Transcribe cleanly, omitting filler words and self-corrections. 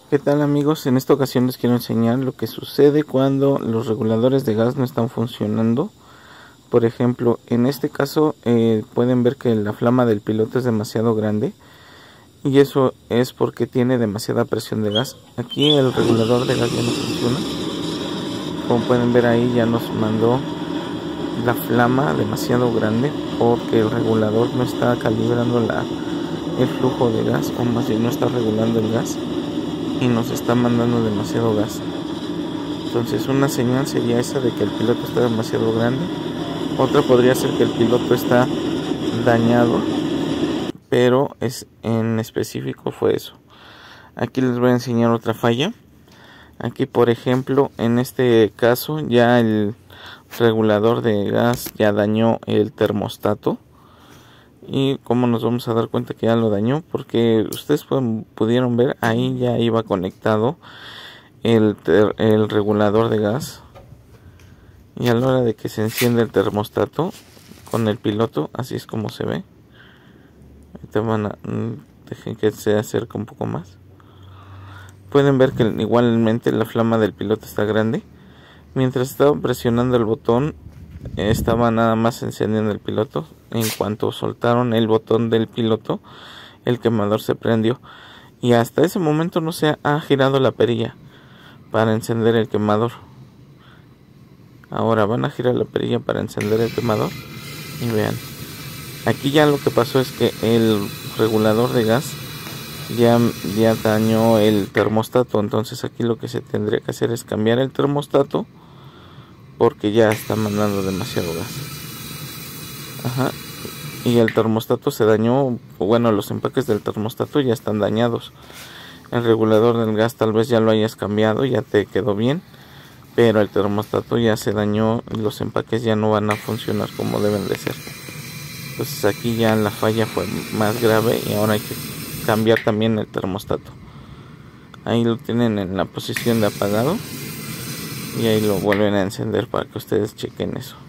¿Qué tal amigos? En esta ocasión les quiero enseñar lo que sucede cuando los reguladores de gas no están funcionando. Por ejemplo, en este caso pueden ver que la flama del piloto es demasiado grande y eso es porque tiene demasiada presión de gas. Aquí el regulador de gas ya no funciona. Como pueden ver ahí ya nos mandó la flama demasiado grande porque el regulador no está calibrando el flujo de gas, o más bien no está regulando el gas y nos está mandando demasiado gas. Entonces una señal sería esa de que el piloto está demasiado grande. Otra podría ser que el piloto está dañado, pero en específico fue eso. Aquí les voy a enseñar otra falla. Aquí por ejemplo, en este caso ya el regulador de gas ya dañó el termostato. Y como nos vamos a dar cuenta que ya lo dañó, porque ustedes pudieron ver ahí ya iba conectado el regulador de gas, y a la hora de que se enciende el termostato con el piloto, así es como se ve. Ahorita dejen que se acerque un poco más. Pueden ver que igualmente la flama del piloto está grande. Mientras estaba presionando el botón, estaba nada más encendiendo el piloto. En cuanto soltaron el botón del piloto, el quemador se prendió y hasta ese momento no se ha girado la perilla para encender el quemador. Ahora van a girar la perilla para encender el quemador y vean, aquí ya lo que pasó es que el regulador de gas ya dañó el termostato. Entonces aquí lo que se tendría que hacer es cambiar el termostato porque ya está mandando demasiado gas. Y el termostato se dañó. Bueno, los empaques del termostato ya están dañados. El regulador del gas tal vez ya lo hayas cambiado, ya te quedó bien, pero el termostato ya se dañó y los empaques ya no van a funcionar como deben de ser. Entonces aquí ya la falla fue más grave y ahora hay que cambiar también el termostato. Ahí lo tienen en la posición de apagado y ahí lo vuelven a encender para que ustedes chequen eso.